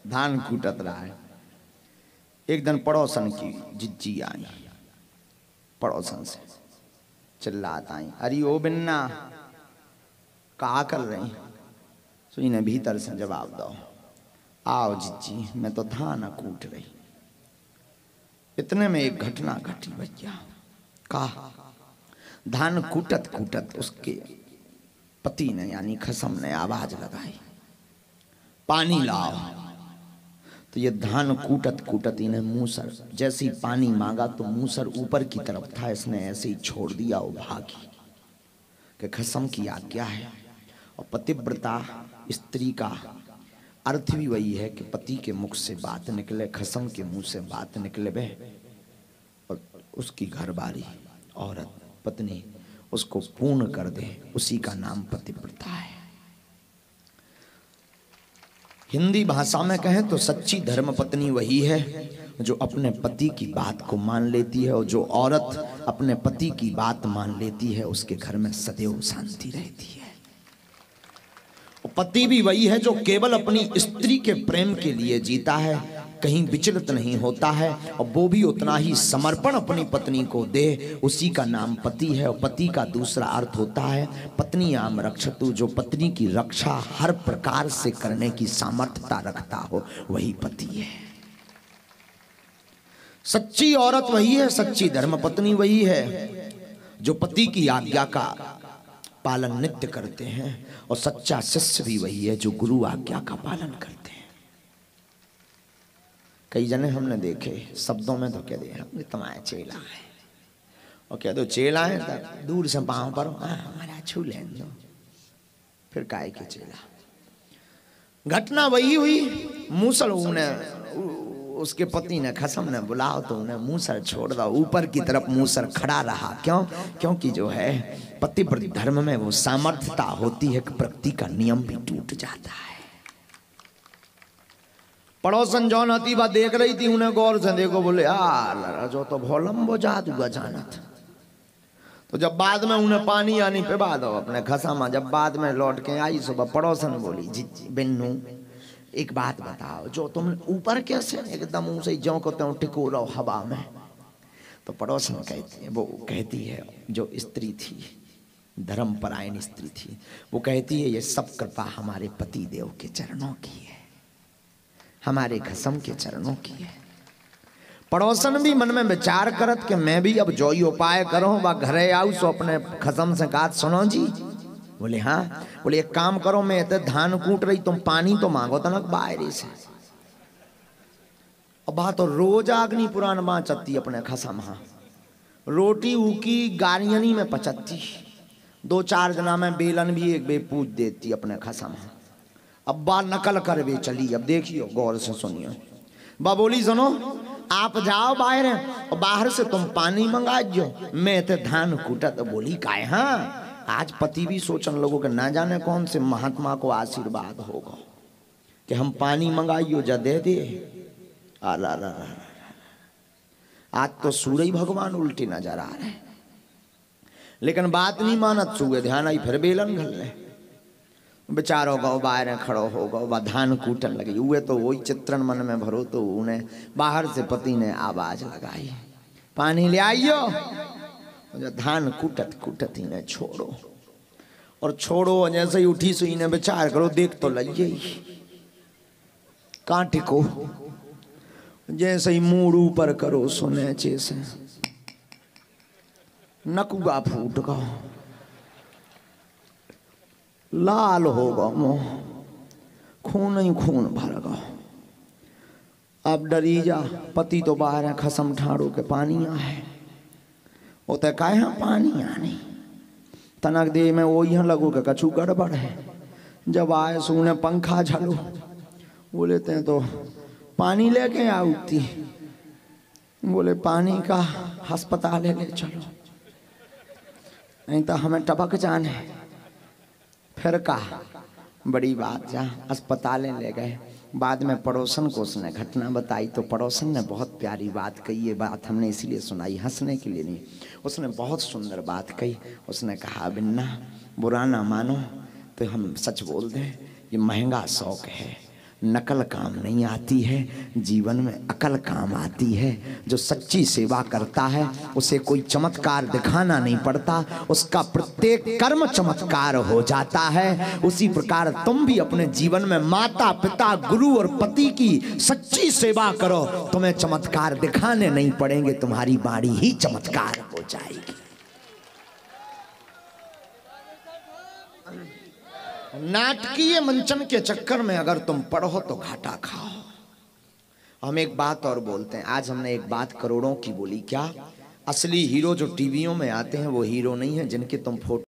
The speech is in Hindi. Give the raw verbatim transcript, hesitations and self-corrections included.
धान कूटत रहा है। एक दिन पड़ोसन की जिज्जी आई, पड़ोसन से चिल्लात आई, अरे ओ बिन्ना का कर रही? तो इन्हें भीतर से जवाब दो, आओ जिज्जी मैं तो धान कूट रही। इतने में एक घटना घटी भैया। कहा धान कूटत कूटत उसके पति ने यानी खसम ने आवाज लगाई, पानी लाओ। तो ये धान कूटत कूटत इन्हें मूसर, जैसे ही पानी मांगा तो मूसर ऊपर की तरफ था, इसने ऐसे ही छोड़ दिया और भागी कि खसम की आज्ञा है। और पतिव्रता स्त्री का अर्थ भी वही है कि पति के मुख से बात निकले, खसम के मुंह से बात निकले बे, और उसकी घरवाली औरत पत्नी उसको पूर्ण कर दे, उसी का नाम पतिव्रता है। हिंदी भाषा में कहें तो सच्ची धर्म पत्नी वही है जो अपने पति की बात को मान लेती है, और जो औरत अपने पति की बात मान लेती है उसके घर में सदैव शांति रहती है। और पति भी वही है जो केवल अपनी स्त्री के प्रेम के लिए जीता है, कहीं विचलित नहीं होता है, और वो भी उतना ही समर्पण अपनी पत्नी को दे, उसी का नाम पति है। और पति का दूसरा अर्थ होता है पत्नी आम रक्षतु, जो पत्नी की रक्षा हर प्रकार से करने की सामर्थ्यता रखता हो, वही पति है। सच्ची औरत वही है, सच्ची धर्म पत्नी वही है जो पति की आज्ञा का पालन नित्य करते हैं, और सच्चा शिष्य भी वही है जो गुरु आज्ञा का पालन करते हैं। कई जने हमने देखे शब्दों में तो कह दे हम तुम्हारे चेला है, और कह दो चेला है तो दूर से पाँव पर हमारा छू लें दो, फिर काय के चेला। घटना वही हुई, मूसल उन्हें उसके पति ने खसम ने बुलाओ तो उन्हें मूसर छोड़ दो, ऊपर की तरफ मूसर खड़ा रहा। क्यों? क्योंकि जो है पतिव्रत धर्म में वो सामर्थ्यता होती है कि प्रकृति का नियम भी टूट जाता है। पड़ोसन जौन अति बात देख रही थी, उन्हें गौर से देखो, बोले यार जो तो भोलम्बो जादू जानत। तो जब बाद में उन्हें पानी आनी पे बाद अपने खसामा, जब बाद में लौट के आई सुबह, पड़ोसन बोली जी बिन्नू एक बात बताओ, जो तुम ऊपर कैसे एकदम उसे ज्यों को त्यों टिको रहो हवा में? तो पड़ोसन कहती है, वो कहती है जो स्त्री थी, धर्मपरायण स्त्री थी, वो कहती है ये सब कृपा हमारे पति देव के चरणों की है, हमारे खसम के चरणों की है। पड़ोसन भी मन में विचार करत कि मैं भी अब जो ही उपाय करूं वह घरे आऊं सो अपने खसम से कहा सुनो जी। बोले हाँ। बोले एक काम करो, मैं इतने धान कूट रही, तुम पानी तो मांगो तनक बाहरी से। अब बात तो रोज आगनी पुरान माँ चत्ती अपने खसम, हाँ रोटी उकी गारियनी में पचत्ती, दो चार जना में बेलन भी एक बे पूछ देती अपने खसम। अब बा नकल कर वे चली, अब देखियो गौर से सुनियो। बा बोली सुनो आप जाओ बाहर और बाहर से तुम पानी मंगा जो, मैं ते धान कूटा। तो बोली काय हाँ, आज पति भी सोचन लोगों के ना जाने कौन से महात्मा को आशीर्वाद होगा कि हम पानी मंगाइयो जा दे दे। आला ला ला, आज तो सूर्य भगवान उल्टी नजर आ रहे, लेकिन बात नहीं मानत सूए ध्यान आई, फिर बेलन घल ले बेचारो गौ बाहर खड़ो हो गो, वह धान कूटन लगी। हुए तो वही चित्रण मन में भरो, तो उन्हें बाहर से पति ने आवाज लगाई पानी ले आइयो। धान कूटत कूटत इन्हें छोड़ो और छोड़ो, जैसे ही उठी सो इन्हें विचार करो, देख तो लइए कांटे को, जैसे ही मूड ऊपर करो सुने से नकुआ फूट गो, लाल होगा मुंह, खून ही खून भर गो। अब डरी जा, पति तो बाहर है, खसम ठाड़ो के पानी है, वो तो कहे पानी आनी तनक दे में वो यहाँ लगो के कछु गड़बड़ है। जब आए सुने पंखा झलो, बोले ते तो पानी लेके आउती, बोले पानी का अस्पताल ले चलो, नहीं तो हमें टपक जाने। फिर कहा बड़ी बात, जहाँ अस्पताल ले गए। बाद में पड़ोसन को उसने घटना बताई, तो पड़ोसन ने बहुत प्यारी बात कही। ये बात हमने इसीलिए सुनाई, हंसने के लिए नहीं, उसने बहुत सुंदर बात कही। उसने कहा बिन्ना बुरा ना मानो तो हम सच बोल दें, ये महंगा शौक है, नकल काम नहीं आती है, जीवन में अकल काम आती है। जो सच्ची सेवा करता है उसे कोई चमत्कार दिखाना नहीं पड़ता, उसका प्रत्येक कर्म चमत्कार हो जाता है। उसी प्रकार तुम भी अपने जीवन में माता पिता गुरु और पति की सच्ची सेवा करो, तुम्हें चमत्कार दिखाने नहीं पड़ेंगे, तुम्हारी वाणी ही चमत्कार हो जाएगी। नाटकीय मंचन के चक्कर में अगर तुम पढ़ो तो घाटा खाओ। हम एक बात और बोलते हैं, आज हमने एक बात करोड़ों की बोली, क्या असली हीरो जो टीवियों में आते हैं वो हीरो नहीं है जिनके तुम फोटो